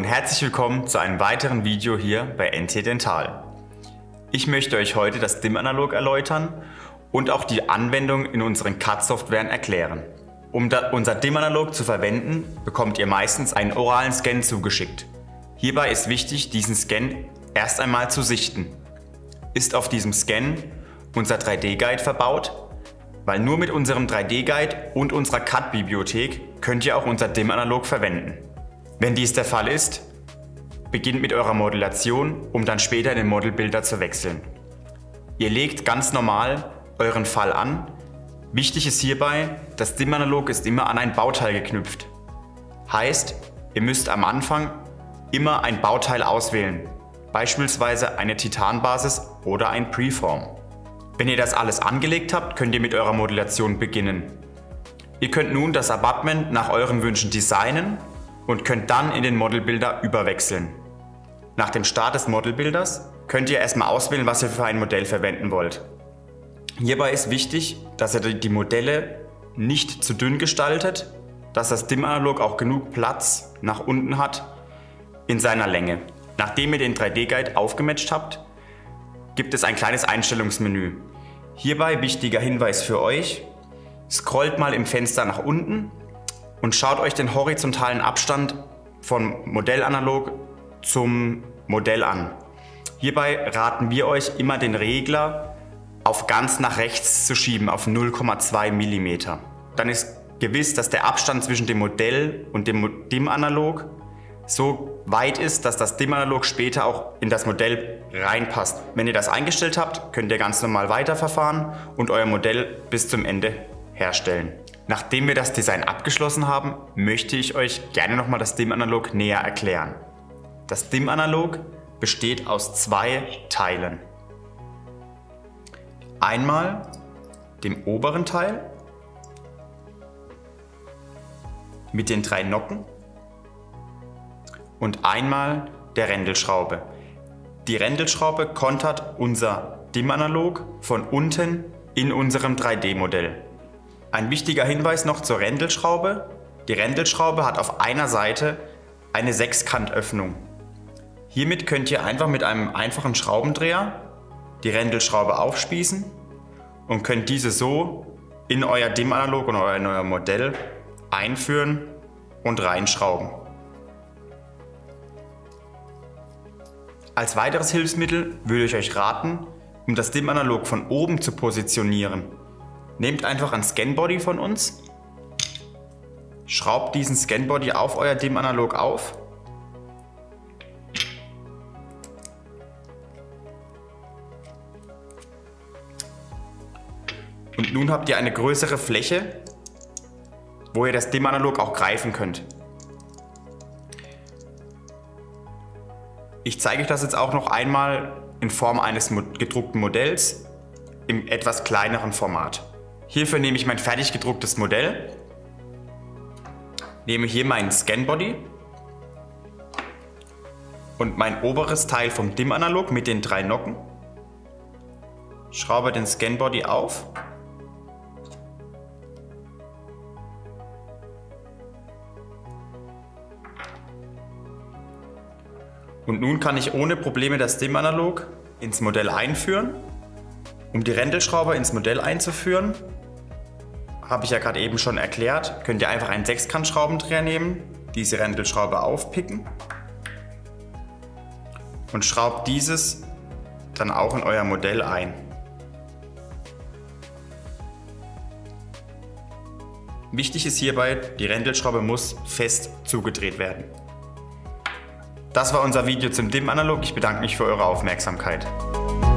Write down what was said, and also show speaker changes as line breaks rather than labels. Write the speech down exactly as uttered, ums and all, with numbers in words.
herzlich willkommen zu einem weiteren Video hier bei N T Dental. Ich möchte euch heute das D I M-Analog erläutern und auch die Anwendung in unseren C A D-Softwaren erklären. Um da unser D I M-Analog zu verwenden, bekommt ihr meistens einen oralen Scan zugeschickt. Hierbei ist wichtig, diesen Scan erst einmal zu sichten. Ist auf diesem Scan unser drei D Guide verbaut? Weil nur mit unserem drei D Guide und unserer C A D-Bibliothek könnt ihr auch unser D I M-Analog verwenden. Wenn dies der Fall ist, beginnt mit eurer Modellation, um dann später in den Model Builder zu wechseln. Ihr legt ganz normal euren Fall an. Wichtig ist hierbei, das D I M-Analog ist immer an ein Bauteil geknüpft. Heißt, ihr müsst am Anfang immer ein Bauteil auswählen, beispielsweise eine Titanbasis oder ein Preform. Wenn ihr das alles angelegt habt, könnt ihr mit eurer Modellation beginnen. Ihr könnt nun das Abutment nach euren Wünschen designen und könnt dann in den Model Builder überwechseln. Nach dem Start des Model Builders könnt ihr erstmal auswählen, was ihr für ein Modell verwenden wollt. Hierbei ist wichtig, dass ihr die Modelle nicht zu dünn gestaltet, dass das D I M-Analog auch genug Platz nach unten hat in seiner Länge. Nachdem ihr den drei D Guide aufgematcht habt, gibt es ein kleines Einstellungsmenü. Hierbei wichtiger Hinweis für euch: Scrollt mal im Fenster nach unten und schaut euch den horizontalen Abstand vom Modellanalog zum Modell an. Hierbei raten wir euch immer, den Regler auf ganz nach rechts zu schieben, auf null Komma zwei Millimeter. Dann ist gewiss, dass der Abstand zwischen dem Modell und dem D I M-Analog so weit ist, dass das D I M-Analog später auch in das Modell reinpasst. Wenn ihr das eingestellt habt, könnt ihr ganz normal weiterverfahren und euer Modell bis zum Ende herstellen. Nachdem wir das Design abgeschlossen haben, möchte ich euch gerne nochmal das D I M-Analog näher erklären. Das D I M-Analog besteht aus zwei Teilen. Einmal dem oberen Teil mit den drei Nocken und einmal der Rändelschraube. Die Rändelschraube kontert unser D I M-Analog von unten in unserem drei D Modell. Ein wichtiger Hinweis noch zur Rändelschraube: Die Rändelschraube hat auf einer Seite eine Sechskantöffnung. Hiermit könnt ihr einfach mit einem einfachen Schraubendreher die Rändelschraube aufspießen und könnt diese so in euer D I M-Analog und euer neuer Modell einführen und reinschrauben. Als weiteres Hilfsmittel würde ich euch raten, um das D I M-Analog von oben zu positionieren. Nehmt einfach ein Scanbody von uns, schraubt diesen Scanbody auf euer D I M-Analog auf und nun habt ihr eine größere Fläche, wo ihr das D I M-Analog auch greifen könnt. Ich zeige euch das jetzt auch noch einmal in Form eines gedruckten Modells im etwas kleineren Format. Hierfür nehme ich mein fertig gedrucktes Modell, nehme hier meinen Scanbody und mein oberes Teil vom D I M-Analog mit den drei Nocken, schraube den Scanbody auf und nun kann ich ohne Probleme das D I M-Analog ins Modell einführen. Um die Rändelschraube ins Modell einzuführen, habe ich ja gerade eben schon erklärt, könnt ihr einfach einen Sechskant-Schraubendreher nehmen, diese Rändelschraube aufpicken und schraubt dieses dann auch in euer Modell ein. Wichtig ist hierbei, die Rändelschraube muss fest zugedreht werden. Das war unser Video zum D I M-Analog. Ich bedanke mich für eure Aufmerksamkeit.